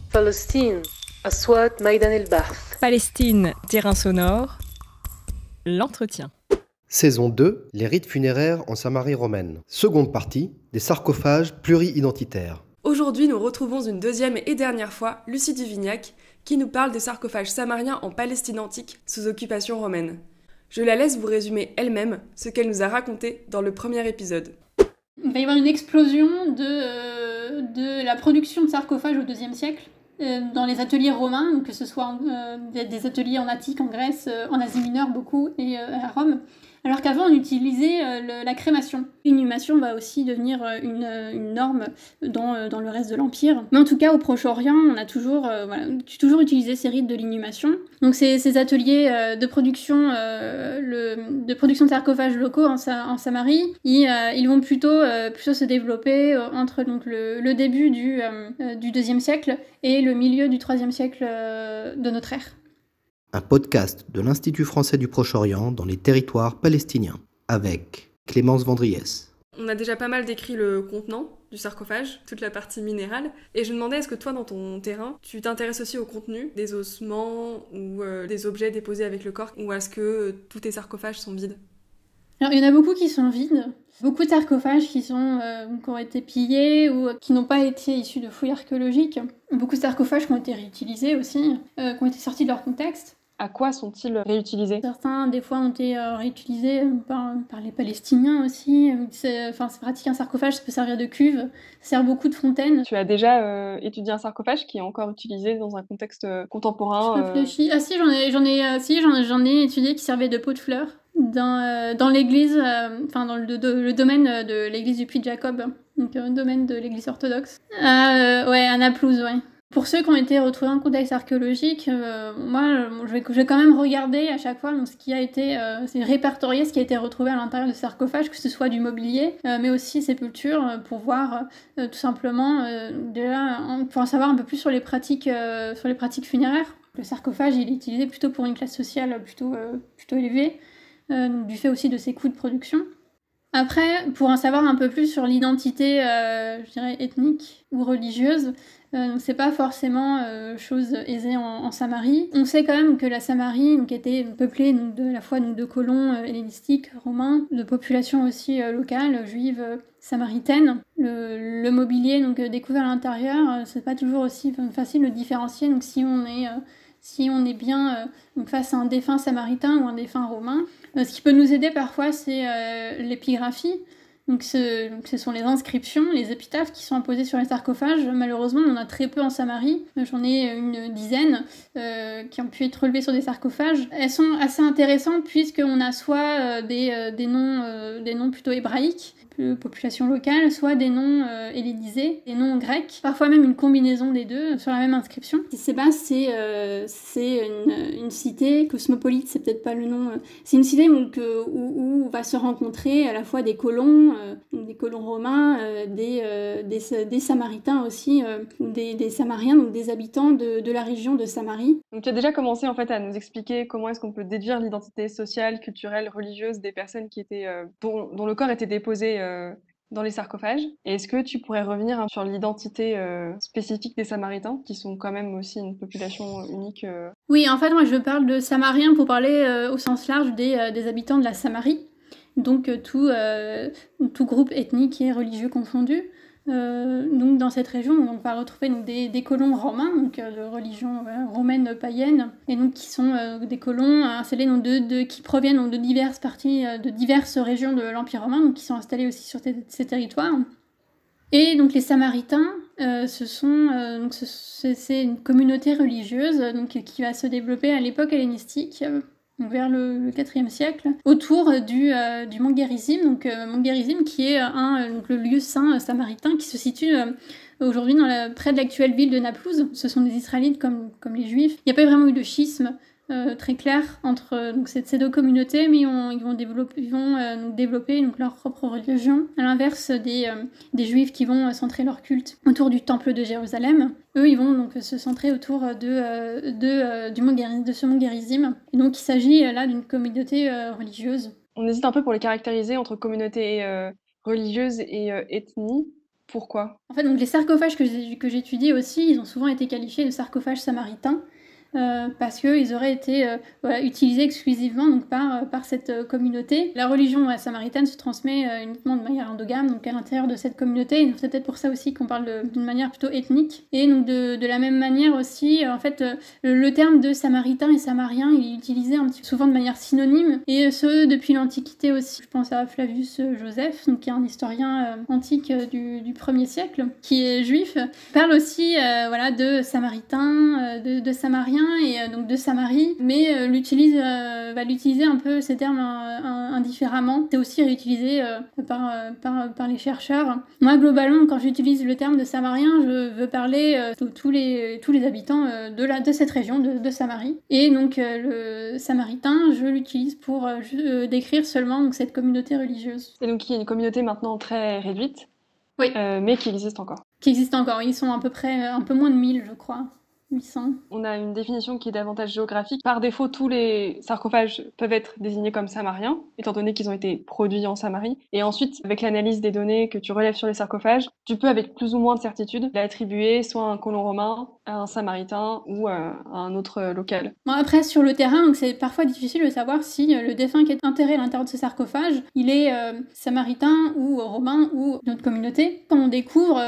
فلسطين أصوات ميدان البحث. Palestine, terrain sonore, l'entretien. Saison 2, les rites funéraires en Samarie romaine. Seconde partie, des sarcophages pluri-identitaires. Aujourd'hui, nous retrouvons une deuxième et dernière fois Lucie Duvignac, qui nous parle des sarcophages samariens en Palestine antique sous occupation romaine. Je la laisse vous résumer elle-même ce qu'elle nous a raconté dans le premier épisode. Il va y avoir une explosion de la production de sarcophages au IIe siècle dans les ateliers romains, que ce soit des ateliers en Attique, en Grèce, en Asie mineure beaucoup, et à Rome. Alors qu'avant, on utilisait la crémation. L'inhumation va aussi devenir une norme dans le reste de l'Empire. Mais en tout cas, au Proche-Orient, on a toujours utilisé ces rites de l'inhumation. Donc ces ateliers de production de sarcophages locaux en Samarie, ils vont plutôt se développer entre donc, le début du IIe siècle et le milieu du IIIe siècle de notre ère. Un podcast de l'Institut français du Proche-Orient dans les territoires palestiniens, avec Clémence Vendriès. On a déjà pas mal décrit le contenant du sarcophage, toute la partie minérale, et je me demandais, est-ce que toi, dans ton terrain, tu t'intéresses aussi au contenu des ossements ou des objets déposés avec le corps, ou est-ce que tous tes sarcophages sont vides ? Alors, il y en a beaucoup qui sont vides, beaucoup de sarcophages qui ont été pillés ou qui n'ont pas été issus de fouilles archéologiques, beaucoup de sarcophages qui ont été réutilisés aussi, qui ont été sortis de leur contexte. À quoi sont-ils réutilisés ? Certains, des fois, ont été réutilisés par les Palestiniens aussi. C'est pratique, un sarcophage, ça peut servir de cuve, ça sert beaucoup de fontaines. Tu as déjà étudié un sarcophage qui est encore utilisé dans un contexte contemporain Je réfléchis. Ah si, j'en ai étudié qui servait de pot de fleurs dans l'église, dans le domaine de l'église du Puy de Jacob, donc le domaine de l'église orthodoxe. À Naplouse, ouais. Pour ceux qui ont été retrouvés en contexte archéologique, je vais quand même regarder à chaque fois ce qui a été c'est répertorié, ce qui a été retrouvé à l'intérieur de sarcophages, que ce soit du mobilier, mais aussi sépultures, pour voir tout simplement déjà pour en savoir un peu plus sur les pratiques funéraires. Le sarcophage, il est utilisé plutôt pour une classe sociale plutôt élevée, du fait aussi de ses coûts de production. Après, pour en savoir un peu plus sur l'identité, je dirais ethnique ou religieuse, c'est pas forcément chose aisée en Samarie. On sait quand même que la Samarie était peuplée à la fois de colons hellénistiques, romains, de populations aussi locales, juives, samaritaines. Le mobilier découvert à l'intérieur, c'est pas toujours aussi facile de différencier. Donc si on est bien face à un défunt samaritain ou un défunt romain, ce qui peut nous aider parfois, c'est l'épigraphie. Donc ce sont les inscriptions, les épitaphes qui sont imposées sur les sarcophages. Malheureusement, on en a très peu en Samarie. J'en ai une dizaine qui ont pu être relevées sur des sarcophages. Elles sont assez intéressantes puisqu'on a soit des noms plutôt hébraïques, population locale, soit des noms hellénisés, des noms grecs, parfois même une combinaison des deux sur la même inscription. C'est une cité cosmopolite, c'est peut-être pas le nom. C'est une cité où va se rencontrer à la fois des colons romains, des Samaritains aussi, des Samariens, donc des habitants de la région de Samarie. Donc tu as déjà commencé en fait à nous expliquer comment est-ce qu'on peut déduire l'identité sociale, culturelle, religieuse des personnes qui étaient dont le corps était déposé dans les sarcophages. Et est-ce que tu pourrais revenir sur l'identité spécifique des Samaritains, qui sont quand même aussi une population unique Oui, en fait, moi je parle de Samariens pour parler au sens large des habitants de la Samarie, donc tout groupe ethnique et religieux confondu. Donc dans cette région, on va retrouver des colons romains, de religion romaine païenne, et donc qui sont des colons installés qui proviennent de diverses parties, de diverses régions de l'Empire romain, donc qui sont installés aussi sur ces territoires. Et donc les Samaritains, c'est une communauté religieuse qui va se développer à l'époque hellénistique, vers le IVe siècle, autour du mont Gérizim, mont Gérizim qui est le lieu saint samaritain qui se situe aujourd'hui près de l'actuelle ville de Naplouse. Ce sont des Israélites comme les Juifs. Il n'y a pas vraiment eu de schisme très clair entre ces deux communautés, mais ils vont développer leur propre religion, à l'inverse des Juifs qui vont centrer leur culte autour du temple de Jérusalem. Eux, ils vont se centrer autour de ce mont Gérizim. Et donc, il s'agit là d'une communauté religieuse. On hésite un peu pour les caractériser entre communauté religieuse et ethnie. Pourquoi? En fait, donc les sarcophages que j'étudie aussi, ils ont souvent été qualifiés de sarcophages samaritains. Parce qu'ils auraient été utilisés exclusivement donc, par cette communauté. La religion samaritaine se transmet uniquement de manière endogame, donc à l'intérieur de cette communauté, et donc c'est peut-être pour ça aussi qu'on parle d'une manière plutôt ethnique. Et donc de la même manière aussi, en fait, le terme de samaritain et samarien, il est utilisé un petit peu souvent de manière synonyme, et ce depuis l'Antiquité aussi. Je pense à Flavius Joseph, donc, qui est un historien antique du 1er siècle, qui est juif, parle aussi de samaritain, de samarien, et donc de Samarie, mais va l'utiliser un peu ces termes indifféremment. C'est aussi réutilisé par les chercheurs. Moi, globalement, quand j'utilise le terme de samarien, je veux parler de tous les habitants de cette région, de Samarie. Et donc le samaritain, je l'utilise pour décrire seulement donc, cette communauté religieuse. Et donc il y a une communauté maintenant très réduite, oui. Mais qui existe encore. Ils sont à peu près un peu moins de 1000, je crois. 800. On a une définition qui est davantage géographique. Par défaut, tous les sarcophages peuvent être désignés comme samariens, étant donné qu'ils ont été produits en Samarie. Et ensuite, avec l'analyse des données que tu relèves sur les sarcophages, tu peux, avec plus ou moins de certitude, l'attribuer soit à un colon romain, à un samaritain ou à un autre local. Bon, après, sur le terrain, donc c'est parfois difficile de savoir si le défunt qui est enterré à l'intérieur de ce sarcophage, il est samaritain ou romain ou d'une autre communauté. Quand on découvre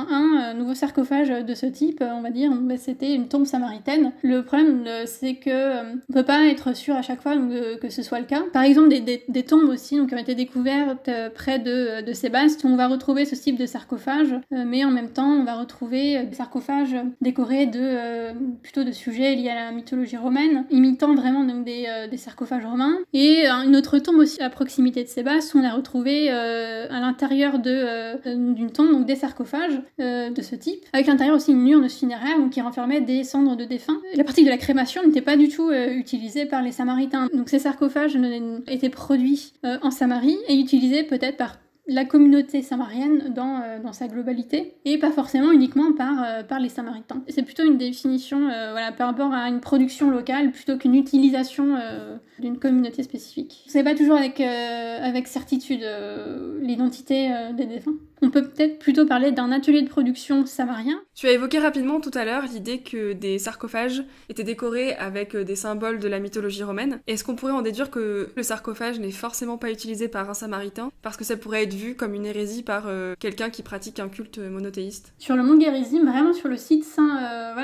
un nouveau sarcophage de ce type, on va dire, c'était une tombe samaritaine. Le problème, c'est que on peut pas être sûr à chaque fois que ce soit le cas. Par exemple, des tombes aussi donc, qui ont été découvertes près de Sébaste, où on va retrouver ce type de sarcophage, mais en même temps, on va retrouver des sarcophages décorés plutôt de sujets liés à la mythologie romaine, imitant vraiment donc, des sarcophages romains. Et une autre tombe aussi à proximité de Sébaste, où on a retrouvé à l'intérieur d'une tombe donc, des sarcophages de ce type, avec à l'intérieur aussi une urne funéraire donc, qui renfermait des cendres de défunts. La pratique de la crémation n'était pas du tout utilisée par les Samaritains. Donc ces sarcophages étaient produits en Samarie et utilisés peut-être par la communauté samarienne dans sa globalité et pas forcément uniquement par les Samaritains. C'est plutôt une définition par rapport à une production locale plutôt qu'une utilisation d'une communauté spécifique. C'est pas toujours avec certitude l'identité des défunts. On peut peut-être plutôt parler d'un atelier de production samarien. Tu as évoqué rapidement tout à l'heure l'idée que des sarcophages étaient décorés avec des symboles de la mythologie romaine. Est-ce qu'on pourrait en déduire que le sarcophage n'est forcément pas utilisé par un samaritain parce que ça pourrait être vu comme une hérésie par quelqu'un qui pratique un culte monothéiste? Sur le mont Gérizim, vraiment sur le site saint,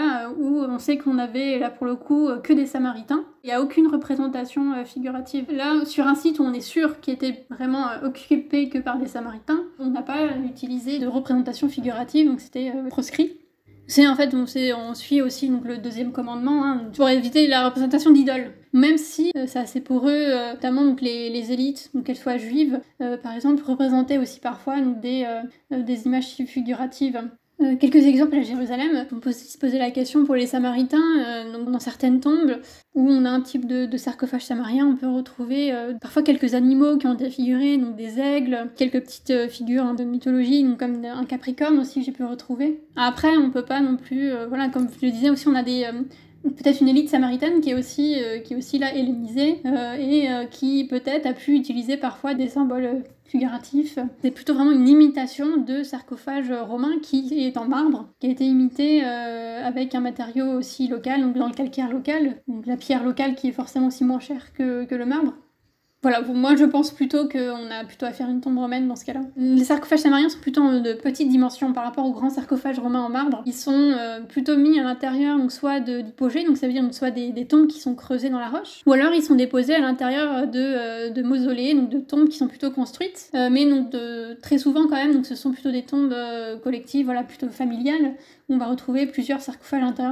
où on sait qu'on avait là pour le coup que des samaritains, il n'y a aucune représentation figurative. Là, sur un site où on est sûr qu'il était vraiment occupé que par des samaritains, on n'a pas utilisé de représentation figurative, donc c'était proscrit. C'est en fait, on suit aussi donc, le deuxième commandement pour éviter la représentation d'idoles. Même si c'est assez pour eux, notamment donc, les élites, donc qu'elles soient juives, par exemple, représentaient aussi parfois donc, des images figuratives. Quelques exemples à Jérusalem. On peut aussi se poser la question pour les Samaritains, donc dans certaines tombes où on a un type de sarcophage samarien, on peut retrouver parfois quelques animaux qui ont été figurés, donc des aigles, quelques petites figures de mythologie, donc comme un capricorne aussi que j'ai pu retrouver. Après, on peut pas non plus, comme je le disais aussi, on a peut-être une élite samaritaine qui est aussi là hellénisée et qui peut-être a pu utiliser parfois des symboles figuratif. C'est plutôt vraiment une imitation de sarcophage romain qui est en marbre, qui a été imité avec un matériau aussi local, donc dans le calcaire local, donc la pierre locale qui est forcément aussi moins chère que le marbre. Voilà, pour moi je pense plutôt qu'on a plutôt à faire une tombe romaine dans ce cas-là. Les sarcophages samariens sont plutôt de petite dimension par rapport aux grands sarcophages romains en marbre. Ils sont plutôt mis à l'intérieur donc soit d'hypogées, donc ça veut dire soit des tombes qui sont creusées dans la roche, ou alors ils sont déposés à l'intérieur de mausolées, donc de tombes qui sont plutôt construites, mais donc très souvent quand même, donc ce sont plutôt des tombes collectives, plutôt familiales. On va retrouver plusieurs sarcophages à l'intérieur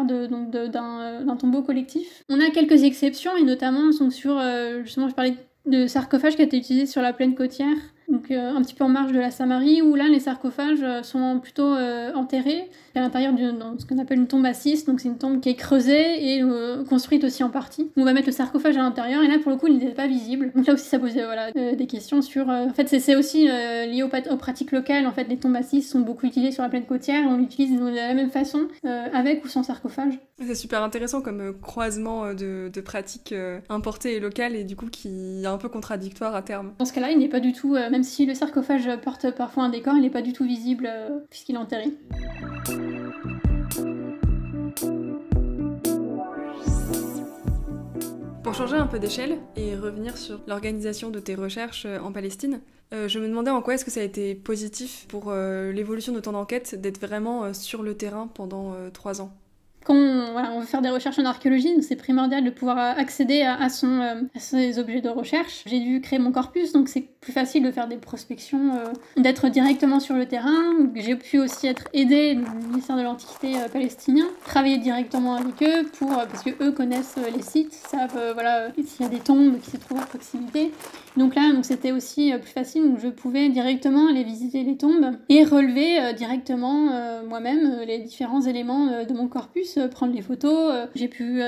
d'un tombeau collectif. On a quelques exceptions, et notamment donc, sur, justement je parlais de sarcophages qui a été utilisé sur la plaine côtière, donc un petit peu en marge de la Samarie, où là les sarcophages sont plutôt enterrés à l'intérieur dans ce qu'on appelle une tombe assise, donc c'est une tombe qui est creusée et construite aussi en partie. On va mettre le sarcophage à l'intérieur, et là pour le coup il n'était pas visible, donc là aussi ça posait des questions sur... En fait c'est aussi lié aux pratiques locales, en fait les tombes assises sont beaucoup utilisées sur la plaine côtière, et on l'utilise de la même façon, avec ou sans sarcophage. C'est super intéressant comme croisement de pratiques importées et locales, et du coup qui est un peu contradictoire à terme. Dans ce cas-là, il n'est pas du tout, même même si le sarcophage porte parfois un décor, il n'est pas du tout visible puisqu'il est enterré. Pour changer un peu d'échelle et revenir sur l'organisation de tes recherches en Palestine, je me demandais en quoi est-ce que ça a été positif pour l'évolution de ton enquête d'être vraiment sur le terrain pendant 3 ans. Quand on veut faire des recherches en archéologie, c'est primordial de pouvoir accéder à ces objets de recherche. J'ai dû créer mon corpus, donc c'est plus facile de faire des prospections, d'être directement sur le terrain. J'ai pu aussi être aidée du ministère de l'Antiquité palestinien, travailler directement avec eux parce que eux connaissent les sites, savent s'il y a des tombes qui se trouvent à proximité. Donc là, c'était aussi plus facile, donc je pouvais directement aller visiter les tombes et relever directement moi-même les différents éléments de mon corpus, prendre les photos. J'ai pu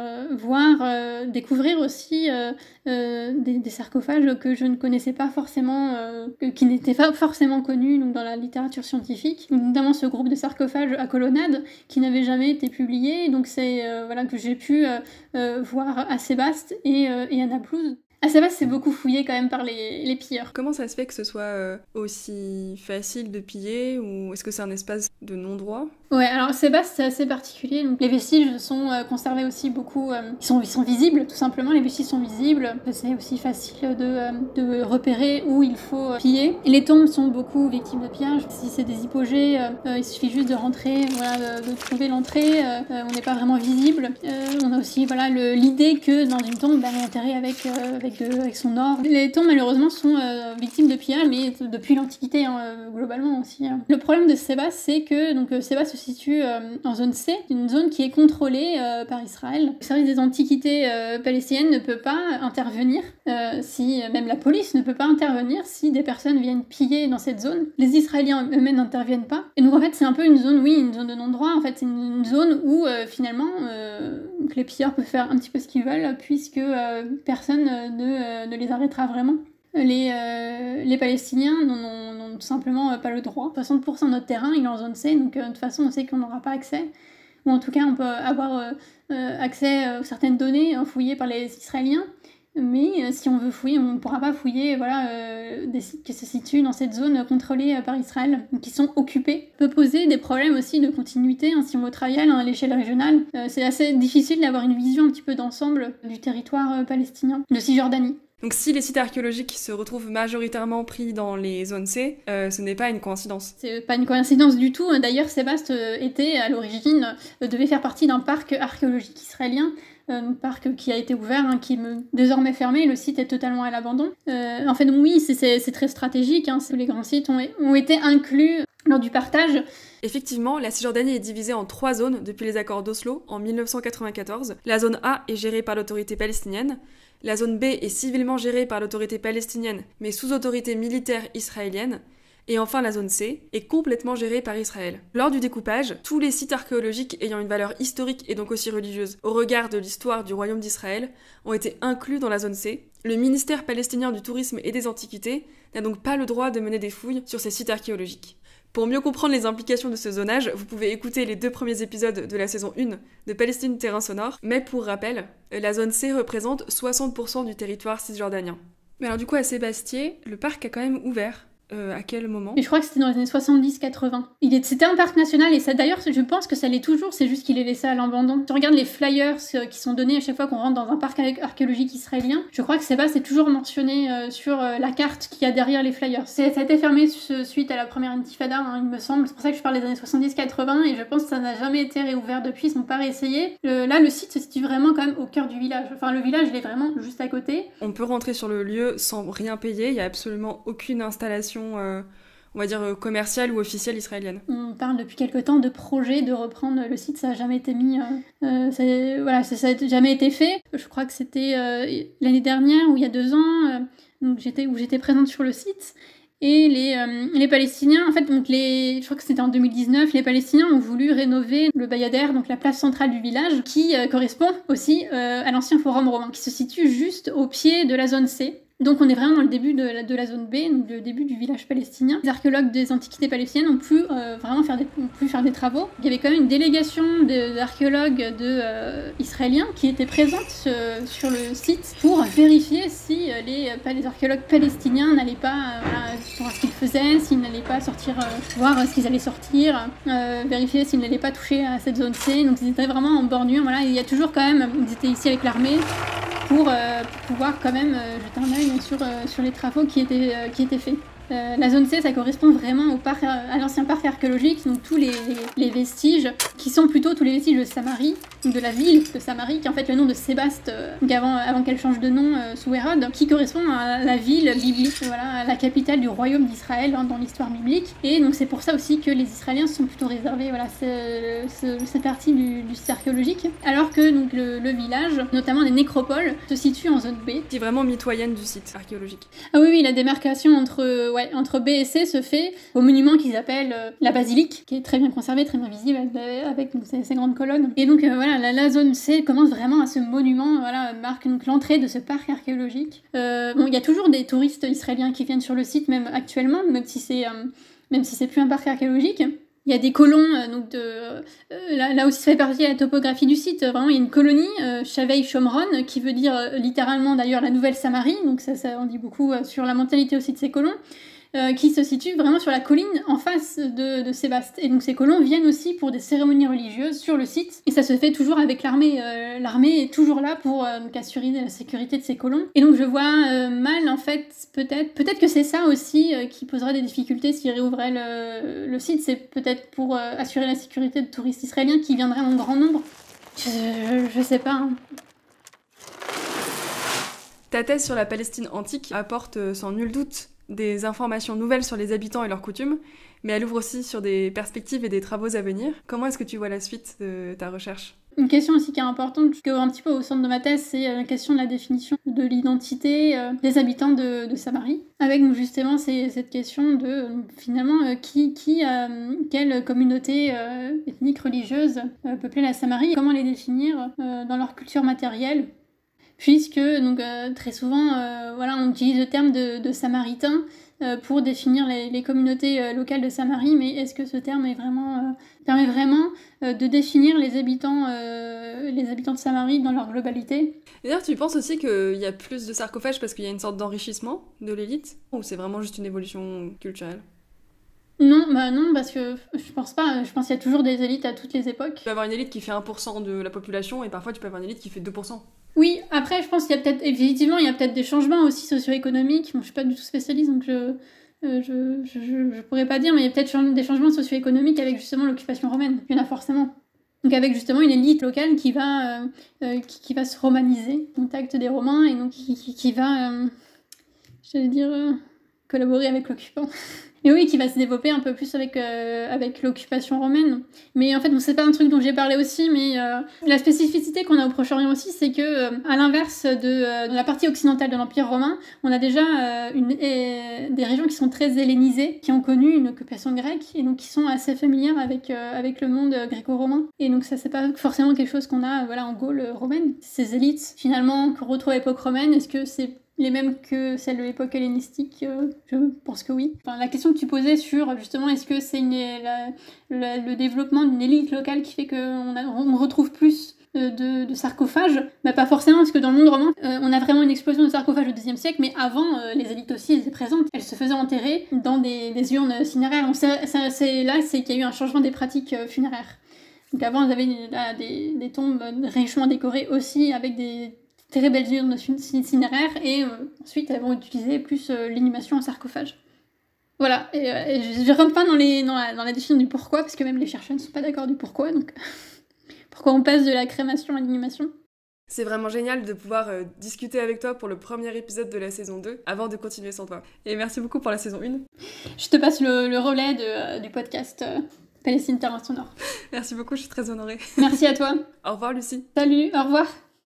découvrir aussi des sarcophages que je ne connaissais pas forcément, qui n'étaient pas forcément connus donc, dans la littérature scientifique, notamment ce groupe de sarcophages à colonnade qui n'avait jamais été publié, donc c'est que j'ai pu voir à Sébaste et à Naplouse. À Sébaste, c'est beaucoup fouillé quand même par les pilleurs. Comment ça se fait que ce soit aussi facile de piller, ou est-ce que c'est un espace de non-droit ? Ouais, alors Sébaste, c'est assez particulier. Donc, les vestiges sont conservés aussi beaucoup. Ils sont visibles, tout simplement. Les vestiges sont visibles. C'est aussi facile de repérer où il faut piller. Et les tombes sont beaucoup victimes de pillage. Si c'est des hypogées, il suffit juste de rentrer, de trouver l'entrée. On n'est pas vraiment visible. On a aussi l'idée que dans une tombe, on est enterré avec son or. Les tombes, malheureusement, sont victimes de pillage, mais depuis l'Antiquité, globalement aussi. Le problème de Sébaste, c'est que Sébaste se situe en zone C, une zone qui est contrôlée par Israël. Le service des antiquités palestiniennes ne peut pas intervenir, même la police ne peut pas intervenir si des personnes viennent piller dans cette zone. Les Israéliens eux-mêmes n'interviennent pas. Et donc en fait c'est un peu une zone de non-droit. En fait c'est une zone où finalement les pilleurs peuvent faire un petit peu ce qu'ils veulent puisque personne ne les arrêtera vraiment. Les Palestiniens n'ont tout simplement pas le droit. 60% de notre terrain il est en zone C, donc de toute façon on sait qu'on n'aura pas accès. Ou en tout cas on peut avoir accès à certaines données fouillées par les Israéliens, mais si on veut fouiller, on ne pourra pas fouiller des sites qui se situent dans cette zone contrôlée par Israël, qui sont occupés. Ça peut poser des problèmes aussi de continuité si on veut travailler à l'échelle régionale. C'est assez difficile d'avoir une vision un petit peu d'ensemble du territoire palestinien, de Cisjordanie. Donc si les sites archéologiques se retrouvent majoritairement pris dans les zones C, ce n'est pas une coïncidence. C'est pas une coïncidence du tout. D'ailleurs, Sébaste devait faire partie d'un parc archéologique israélien, un parc qui a été ouvert, qui est désormais fermé, le site est totalement à l'abandon. En fait, oui, c'est très stratégique, les grands sites ont été inclus lors du partage. Effectivement, la Cisjordanie est divisée en 3 zones depuis les accords d'Oslo en 1994. La zone A est gérée par l'autorité palestinienne. La zone B est civilement gérée par l'autorité palestinienne, mais sous autorité militaire israélienne. Et enfin, la zone C est complètement gérée par Israël. Lors du découpage, tous les sites archéologiques ayant une valeur historique et donc aussi religieuse au regard de l'histoire du royaume d'Israël ont été inclus dans la zone C. Le ministère palestinien du tourisme et des antiquités n'a donc pas le droit de mener des fouilles sur ces sites archéologiques. Pour mieux comprendre les implications de ce zonage, vous pouvez écouter les 2 premiers épisodes de la saison 1 de Palestine Terrain Sonore, mais pour rappel, la zone C représente 60% du territoire cisjordanien. Mais alors du coup à Sébastier, le parc a quand même ouvert. À quel moment ? Et je crois que c'était dans les années 70-80. C'était un parc national et ça, d'ailleurs, je pense que ça l'est toujours, c'est juste qu'il est laissé à l'abandon. Tu regardes les flyers qui sont donnés à chaque fois qu'on rentre dans un parc archéologique israélien, je crois que Sébaste est toujours mentionné sur la carte qu'il y a derrière les flyers. Ça a été fermé suite à la première intifada, il me semble. C'est pour ça que je parle des années 70-80 et je pense que ça n'a jamais été réouvert depuis, ils n'ont pas réessayé. Là, le site se situe vraiment quand même au cœur du village. Enfin, le village, il est vraiment juste à côté. On peut rentrer sur le lieu sans rien payer, il n'y a absolument aucune installation on va dire commerciale ou officielle israélienne. On parle depuis quelque temps de projet de reprendre le site, ça n'a jamais été mis, ça n'a jamais été fait. Je crois que c'était l'année dernière ou il y a 2 ans où j'étais présente sur le site. Et les Palestiniens, en fait, je crois que c'était en 2019, les Palestiniens ont voulu rénover le Bayader, donc la place centrale du village, qui correspond aussi à l'ancien forum romain, qui se situe juste au pied de la zone C. Donc on est vraiment dans le début de la zone B, donc le début du village palestinien. Les archéologues des antiquités palestiniennes ont pu vraiment faire des travaux. Il y avait quand même une délégation d'archéologues israéliens qui étaient présentes sur le site pour vérifier si les archéologues palestiniens n'allaient pas voir ce qu'ils faisaient, s'ils n'allaient pas sortir, voir ce qu'ils allaient sortir, vérifier s'ils n'allaient pas toucher à cette zone C. Donc ils étaient vraiment en bordure. Voilà, il y a toujours quand même, ils étaient ici avec l'armée pour pouvoir quand même jeter un œil sur les travaux qui étaient faits. La zone C, ça correspond vraiment à l'ancien parc archéologique, donc tous les vestiges, qui sont plutôt tous les vestiges de Samarie, de la ville de Samarie, qui est en fait le nom de Sébaste, avant qu'elle change de nom sous Hérode, qui correspond à la ville biblique, voilà, à la capitale du royaume d'Israël dans l'histoire biblique. Et donc c'est pour ça aussi que les Israéliens sont plutôt réservés, voilà, cette partie du site archéologique, alors que donc, le village, notamment des nécropoles, se situe en zone B. Qui est vraiment mitoyenne du site archéologique. Ah oui, la démarcation entre B et C se fait au monument qu'ils appellent la basilique, qui est très bien conservé, très bien visible, avec donc, ces grandes colonnes. Et donc voilà, la zone C commence vraiment à ce monument, voilà, marque donc l'entrée de ce parc archéologique. Bon, il y a toujours des touristes israéliens qui viennent sur le site, même actuellement, même si c'est plus un parc archéologique. Il y a des colons, là aussi ça fait partie de la topographie du site. Vraiment, il y a une colonie, Shavei Shomron, qui veut dire littéralement d'ailleurs la Nouvelle Samarie, donc ça en dit beaucoup sur la mentalité aussi de ces colons, qui se situe vraiment sur la colline en face de Sébaste. Et donc ces colons viennent aussi pour des cérémonies religieuses sur le site, et ça se fait toujours avec l'armée. L'armée est toujours là pour donc assurer la sécurité de ces colons. Et donc je vois mal, en fait, peut-être que c'est ça aussi qui posera des difficultés s'ils réouvraient le site, c'est peut-être pour assurer la sécurité de touristes israéliens qui viendraient en grand nombre. Je sais pas. Hein. Ta thèse sur la Palestine antique apporte sans nul doute des informations nouvelles sur les habitants et leurs coutumes, mais elle ouvre aussi sur des perspectives et des travaux à venir. Comment est-ce que tu vois la suite de ta recherche ? Une question aussi qui est importante, qui est un petit peu au centre de ma thèse, c'est la question de la définition de l'identité des habitants de Samarie, avec justement cette question de finalement quelle communauté ethnique, religieuse peuplait la Samarie, comment les définir dans leur culture matérielle. Puisque donc, très souvent voilà, on utilise le terme de Samaritains pour définir les communautés locales de Samarie, mais est-ce que ce terme permet vraiment de définir les habitants de Samarie dans leur globalité ? Et d'ailleurs, tu penses aussi qu'il y a plus de sarcophages parce qu'il y a une sorte d'enrichissement de l'élite, ou c'est vraiment juste une évolution culturelle ? Non, parce que je pense pas. Je pense qu'il y a toujours des élites à toutes les époques. Tu peux avoir une élite qui fait 1% de la population, et parfois tu peux avoir une élite qui fait 2%. Oui, après, je pense qu'il y a peut-être des changements aussi socio-économiques. Bon, je suis pas du tout spécialiste, donc je pourrais pas dire, mais il y a peut-être des changements socio-économiques avec justement l'occupation romaine. Il y en a forcément. Donc avec justement une élite locale qui va se romaniser au contact des Romains, et donc qui va, collaborer avec l'occupant. Et oui, qui va se développer un peu plus avec l'occupation romaine. Mais en fait, bon, c'est pas un truc dont j'ai parlé aussi, mais la spécificité qu'on a au Proche-Orient aussi, c'est que, à l'inverse de la partie occidentale de l'Empire romain, on a déjà des régions qui sont très hellénisées, qui ont connu une occupation grecque, et donc qui sont assez familières avec le monde gréco-romain. Et donc ça, c'est pas forcément quelque chose qu'on a en Gaule romaine. Ces élites, finalement, qu'on retrouve à l'époque romaine, est-ce que c'est les mêmes que celles de l'époque hellénistique? Je pense que oui. Enfin, la question que tu posais sur, justement, est-ce que c'est le développement d'une élite locale qui fait qu'on retrouve plus de sarcophages? Pas forcément, parce que dans le monde romain, on a vraiment une explosion de sarcophages au XIIe siècle, mais avant, les élites aussi étaient présentes. Elles se faisaient enterrer dans des urnes cinéraires. Donc c'est qu'il y a eu un changement des pratiques funéraires. Donc avant, on avait des tombes richement décorées aussi, avec des très belles urnes cinéraires, et ensuite elles vont utiliser plus l'inhumation en sarcophage. Voilà, et je rentre pas dans la définition du pourquoi, parce que même les chercheurs ne sont pas d'accord du pourquoi, donc pourquoi on passe de la crémation à l'inhumation. C'est vraiment génial de pouvoir discuter avec toi pour le premier épisode de la saison 2, avant de continuer sans toi. Et merci beaucoup pour la saison 1. Je te passe le relais du podcast Palestine Terrain Sonore. Merci beaucoup, je suis très honorée. Merci à toi. Au revoir Lucie. Salut, au revoir.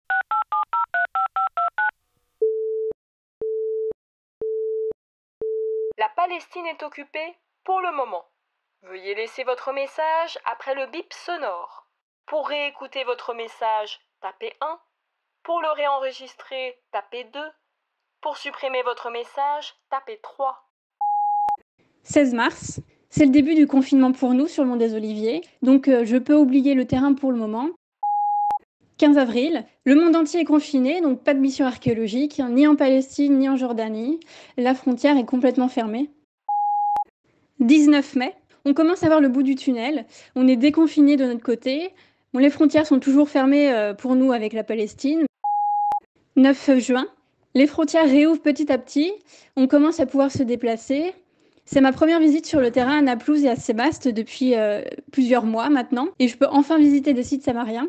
La Palestine est occupée pour le moment. Veuillez laisser votre message après le bip sonore. Pour réécouter votre message, tapez 1. Pour le réenregistrer, tapez 2. Pour supprimer votre message, tapez 3. 16 mars, c'est le début du confinement pour nous sur le Mont des Oliviers, donc je peux oublier le terrain pour le moment. 15 avril, le monde entier est confiné, donc pas de mission archéologique, ni en Palestine, ni en Jordanie. La frontière est complètement fermée. 19 mai, on commence à voir le bout du tunnel, on est déconfiné de notre côté. Bon, les frontières sont toujours fermées pour nous avec la Palestine. 9 juin, les frontières réouvrent petit à petit, on commence à pouvoir se déplacer. C'est ma première visite sur le terrain à Naplouse et à Sébaste depuis plusieurs mois maintenant, et je peux enfin visiter des sites samariens.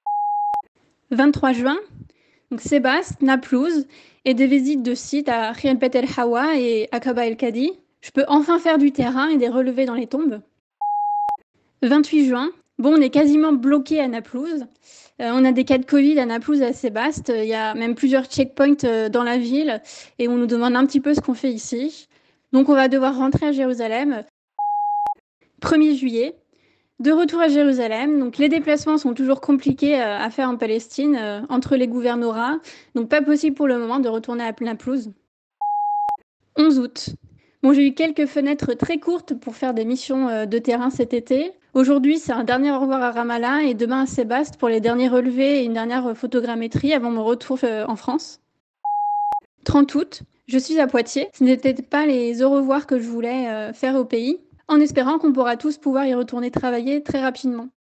23 juin, donc Sébaste, Naplouse, et des visites de sites à Khirbet El Hawa et Aqaba El Kadi. Je peux enfin faire du terrain et des relevés dans les tombes. 28 juin, bon, on est quasiment bloqué à Naplouse. On a des cas de Covid à Naplouse et à Sébaste. Il y a même plusieurs checkpoints dans la ville et on nous demande un petit peu ce qu'on fait ici. Donc on va devoir rentrer à Jérusalem. 1er juillet, de retour à Jérusalem. Donc les déplacements sont toujours compliqués à faire en Palestine entre les gouvernorats. Donc pas possible pour le moment de retourner à Naplouse. 11 août. Bon, j'ai eu quelques fenêtres très courtes pour faire des missions de terrain cet été. Aujourd'hui, c'est un dernier au revoir à Ramallah et demain à Sébaste pour les derniers relevés et une dernière photogrammétrie avant mon retour en France. 30 août, je suis à Poitiers. Ce n'étaient pas les au revoir que je voulais faire au pays, en espérant qu'on pourra tous pouvoir y retourner travailler très rapidement.